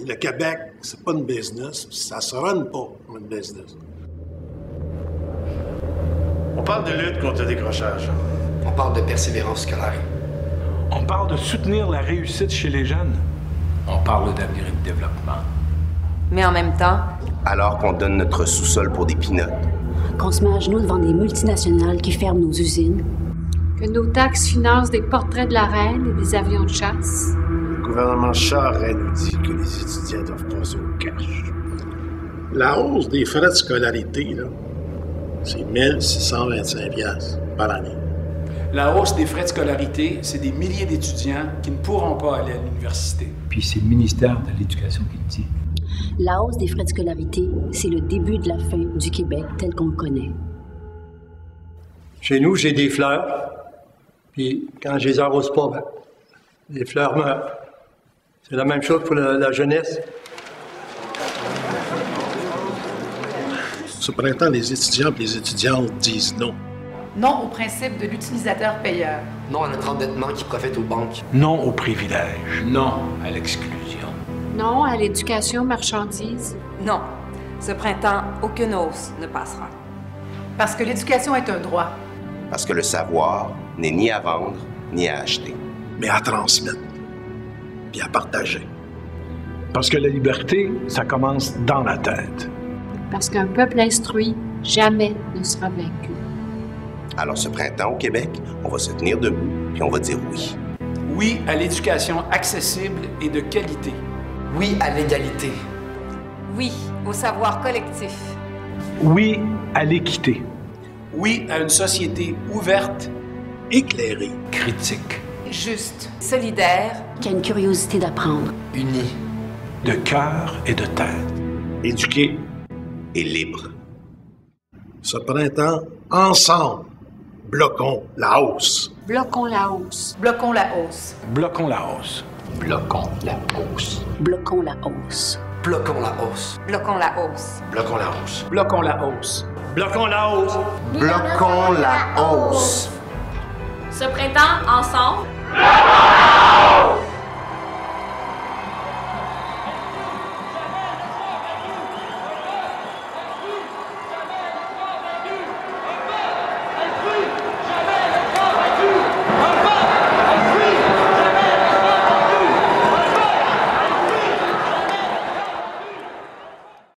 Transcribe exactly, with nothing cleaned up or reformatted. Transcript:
Le Québec, c'est pas une business, ça se run pas comme une business. On parle de lutte contre le décrochage. On parle de persévérance scolaire. On parle de soutenir la réussite chez les jeunes. On parle d'avenir et de développement. Mais en même temps... Alors qu'on donne notre sous-sol pour des pinottes. Qu'on se met à genoux devant des multinationales qui ferment nos usines. Que nos taxes financent des portraits de la reine et des avions de chasse. Le gouvernement Charest nous dit que les étudiants doivent passer au cash. La hausse des frais de scolarité, là, c'est mille six cent vingt-cinq piastres par année. La hausse des frais de scolarité, c'est des milliers d'étudiants qui ne pourront pas aller à l'université. Puis c'est le ministère de l'Éducation qui le dit. La hausse des frais de scolarité, c'est le début de la fin du Québec tel qu'on le connaît. Chez nous, j'ai des fleurs, puis quand je les arrose pas, ben, les fleurs meurent. C'est la même chose pour la, la jeunesse. Ce printemps, les étudiants et les étudiantes disent non. Non au principe de l'utilisateur-payeur. Non à notre endettement qui profite aux banques. Non au privilège. Non à l'exclusion. Non à l'éducation marchandise. Non. Ce printemps, aucune hausse ne passera. Parce que l'éducation est un droit. Parce que le savoir n'est ni à vendre, ni à acheter. Mais à transmettre, puis à partager. Parce que la liberté, ça commence dans la tête. Parce qu'un peuple instruit jamais ne sera vaincu. Alors ce printemps au Québec, on va se tenir debout, puis on va dire oui. Oui à l'éducation accessible et de qualité. Oui à l'égalité. Oui au savoir collectif. Oui à l'équité. Oui à une société ouverte, éclairée, critique, juste, solidaire, qui a une curiosité d'apprendre, unie, de cœur et de tête, éduquée et libre. Ce printemps, ensemble, bloquons la hausse. Bloquons la hausse. Bloquons la hausse. Bloquons la hausse. Bloquons la hausse. Bloquons la hausse. Bloquons la hausse. Bloquons la hausse. Bloquons la hausse. bloquons la hausse. Bloquons la hausse. Bloquons la hausse. Ce printemps, ensemble, Bloquons la hausse!